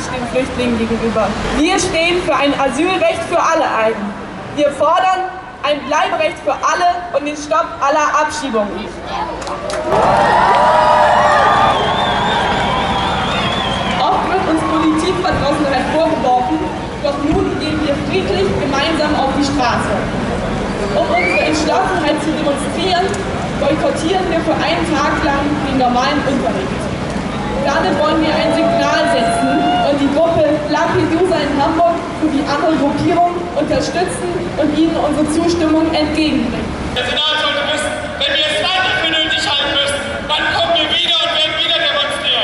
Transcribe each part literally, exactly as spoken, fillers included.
solidarisch den Flüchtlingen gegenüber. Wir stehen für ein Asylrecht für alle ein. Wir fordern ein Bleiberecht für alle und den Stopp aller Abschiebungen. Oft wird uns Politikverdrossenheit vorgeworfen, doch nun gehen wir friedlich gemeinsam auf die Straße. Um unsere Entschlossenheit zu demonstrieren, boykottieren wir für einen Tag lang den normalen Unterricht. Damit wollen wir ein Signal setzen und die Gruppe Lampedusa in Hamburg sowie andere Gruppierungen unterstützen und ihnen unsere Zustimmung entgegenbringen. Der Senat sollte wissen, wenn wir es weiter für nötig halten müssen, dann kommen wir wieder und werden wieder demonstrieren.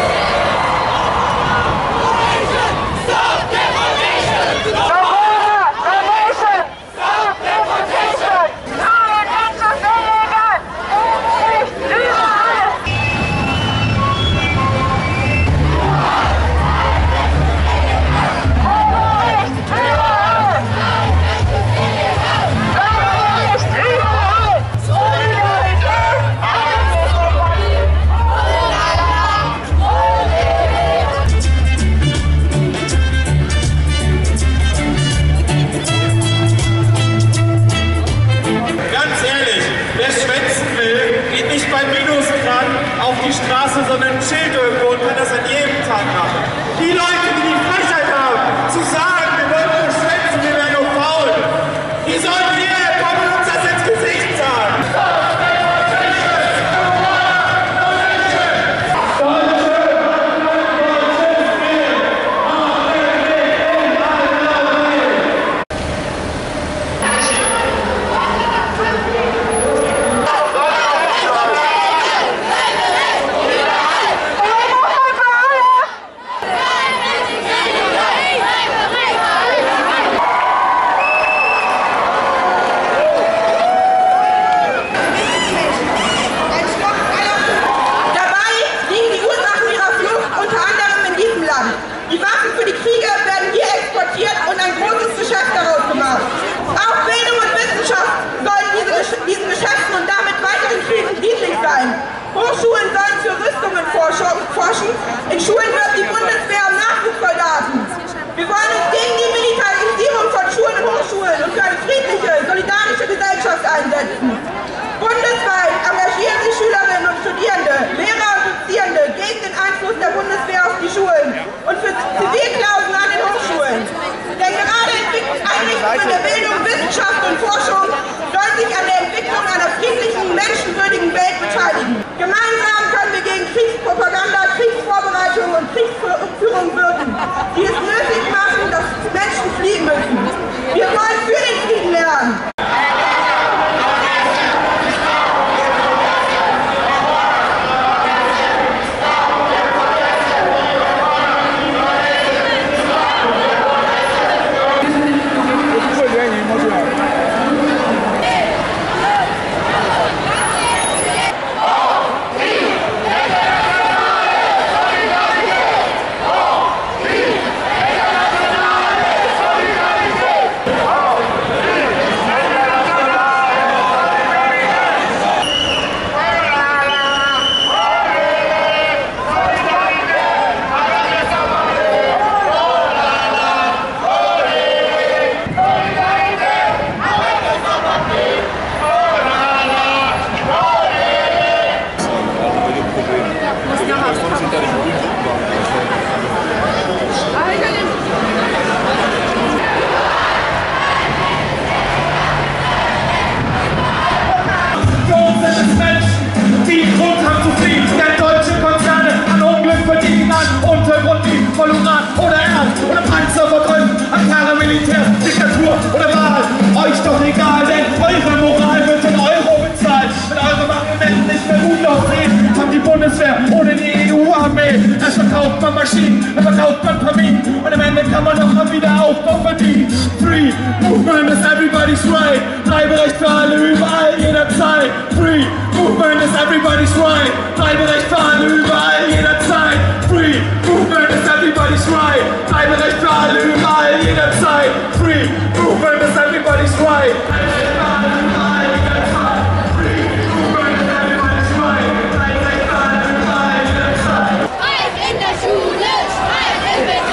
Sondern ein Schild irgendwo und kann das an jedem Tag machen. Die Leute, die die Frechheit haben, zu sagen, wir wollen nur schwänzen, wir werden nur faul, die sollen hierher kommen und uns das ins Gesicht sagen. Hochschulen sollen für Rüstungen forschen. In Schulen wird die Bundeswehr um Nachwuchssoldaten. Wir wollen uns gegen die Militarisierung von Schulen und Hochschulen und für eine friedliche, solidarische Gesellschaft einsetzen. Bundesweit engagieren sich Schülerinnen und Studierende, Lehrer und Dozierende gegen den Einfluss der Bundeswehr auf die Schulen und für Zivilklauseln an den Hochschulen. Denn gerade Einrichtungen der Bildung, Wissenschaft und Forschung sollen sich an der Entwicklung einer friedlichen, menschenwürdigen Welt beteiligen. Gemeinsam können wir gegen Kriegspropaganda, Kriegsvorbereitung und Kriegsführung wirken, die es nötig machen, dass Menschen fliehen müssen. Wir wollen für den Frieden lernen. Ohne die E U-Armee, erst verkauft man Maschinen, dann verkauft man Familien und am Ende kann man noch mal wieder Aufbau verdienen. Free Movement is everybody's right, Bleiberecht für alle überall, jederzeit. Free Movement is everybody's right, Bleiberecht für alle überall, jederzeit. Free Movement is everybody's right, Bleiberecht für alle überall, jederzeit. Free Movement is everybody's right. In der Schule, Streik in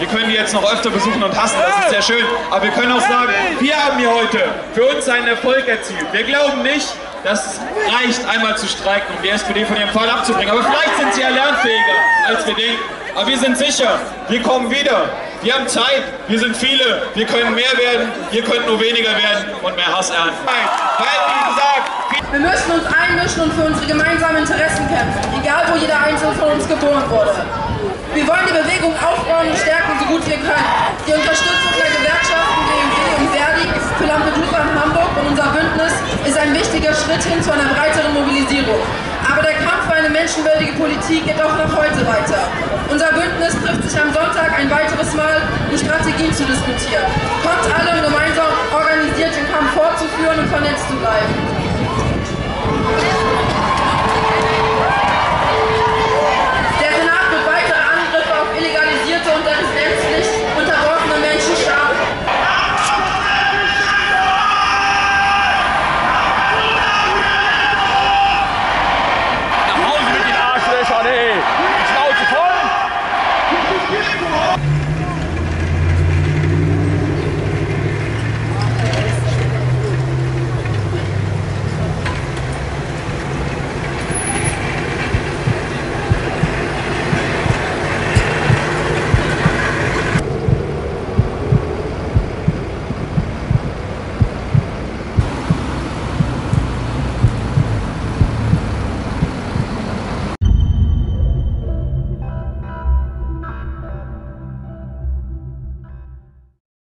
können die jetzt noch öfter besuchen und hassen, das ist sehr schön. Aber wir können auch sagen, wir haben hier heute für uns einen Erfolg erzielt. Wir glauben nicht, dass es reicht, einmal zu streiken, um die S P D von ihrem Pfad abzubringen. Aber vielleicht sind sie ja lernfähiger, als wir denken. Aber wir sind sicher, wir kommen wieder. Wir haben Zeit, wir sind viele, wir können mehr werden, ihr könnt nur weniger werden und mehr Hass ernten. Weil, wie gesagt, wir müssen uns einmischen und für unsere gemeinsamen Interessen kämpfen, egal wo jeder Einzelne von uns geboren wurde. Wir wollen die Bewegung aufbauen und stärken, so gut wir können. Die Unterstützung der Gewerkschaften G M G und Verdi für Lampedusa in Hamburg und unser Bündnis ist ein wichtiger Schritt hin zu einer breiteren Mobilisierung. Aber der Kampf für eine menschenwürdige Politik geht auch noch heute weiter. Unser Bündnis trifft sich am Sonntag ein weiteres Mal, um Strategien zu diskutieren. Kommt alle, um gemeinsam organisiert den Kampf fortzuführen und vernetzt zu bleiben.